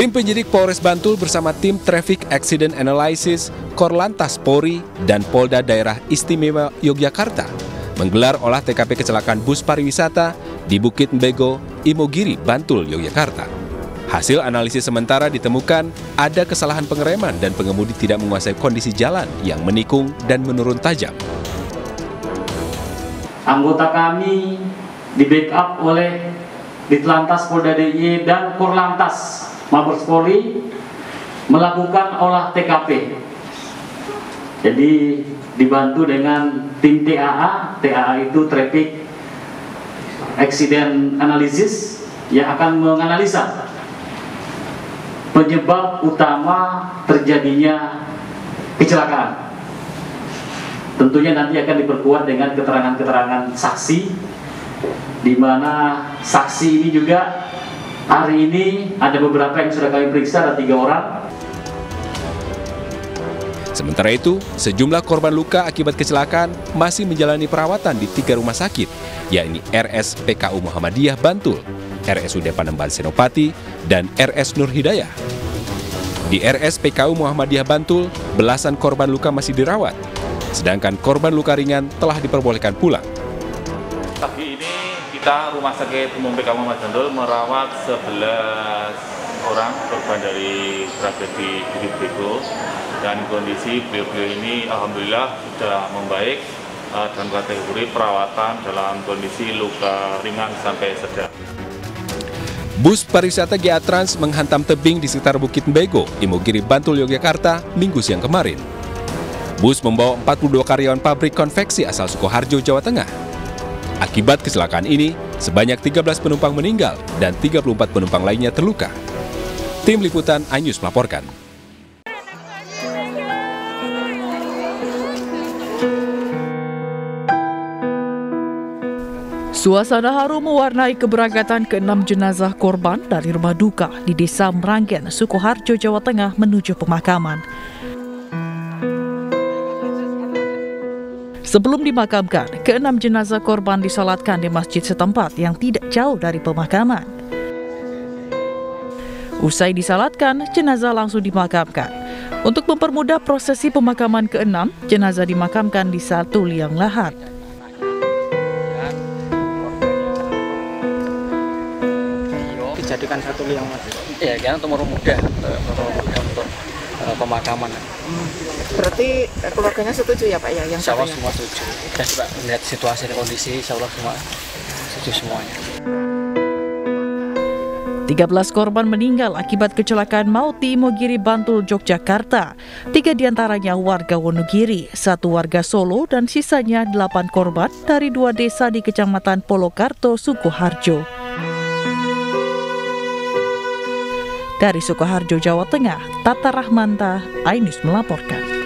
Tim penyidik Polres Bantul bersama tim Traffic Accident Analysis, Korlantas Polri, dan Polda Daerah Istimewa Yogyakarta menggelar olah TKP kecelakaan bus pariwisata di Bukit Mbego, Imogiri, Bantul, Yogyakarta. Hasil analisis sementara ditemukan ada kesalahan pengereman dan pengemudi tidak menguasai kondisi jalan yang menikung dan menurun tajam. Anggota kami di backup oleh Ditlantas Polda DIY dan Korlantas Mabes Polri melakukan olah TKP. Jadi dibantu dengan tim TAA. TAA itu Traffic Accident Analysis yang akan menganalisa penyebab utama terjadinya kecelakaan. Tentunya nanti akan diperkuat dengan keterangan-keterangan saksi, di mana saksi ini juga hari ini ada beberapa yang sudah kami periksa, ada 3 orang. Sementara itu, sejumlah korban luka akibat kecelakaan masih menjalani perawatan di 3 rumah sakit, yakni RS PKU Muhammadiyah Bantul, RSUD Panembahan Senopati, dan RS Nur Hidayah. Di RS PKU Muhammadiyah Bantul, belasan korban luka masih dirawat, sedangkan korban luka ringan telah diperbolehkan pulang. Pagi ini kita Rumah Sakit Umum PKU Muhammadiyah Bantul merawat 11 orang korban dari tragedi Bukit Mbego, dan kondisi beliau-beliau ini alhamdulillah sudah membaik dan kategori perawatan dalam kondisi luka ringan sampai sedang. Bus pariwisata GA Trans menghantam tebing di sekitar Bukit Mbego, Imogiri, Bantul, Yogyakarta, Minggu siang kemarin. Bus membawa 42 karyawan pabrik konveksi asal Sukoharjo, Jawa Tengah. Akibat kecelakaan ini, sebanyak 13 penumpang meninggal dan 34 penumpang lainnya terluka. Tim Liputan iNews melaporkan. Suasana haru mewarnai keberangkatan ke-6 jenazah korban dari rumah duka di Desa Meranggen, Sukoharjo, Jawa Tengah menuju pemakaman. Sebelum dimakamkan, ke-6 jenazah korban disolatkan di masjid setempat yang tidak jauh dari pemakaman. Usai disalatkan, jenazah langsung dimakamkan. Untuk mempermudah prosesi pemakaman ke-6, jenazah dimakamkan di satu liang lahat. Dijadikan satu liang, Mas. Iya, kan untuk mempermudah untuk pemakaman. Berarti keluarganya setuju ya Pak ya? Yang Insya Allah semua setuju. Dan juga melihat situasi dan kondisi, Insya Allah semua setuju semuanya. 13 korban meninggal akibat kecelakaan maut di Imogiri, Bantul, Yogyakarta. 3 diantaranya warga Wonogiri, 1 warga Solo, dan sisanya 8 korban dari 2 desa di Kecamatan Polokarto, Sukoharjo. Dari Sukoharjo, Jawa Tengah, Tata Rahmanta, iNews melaporkan.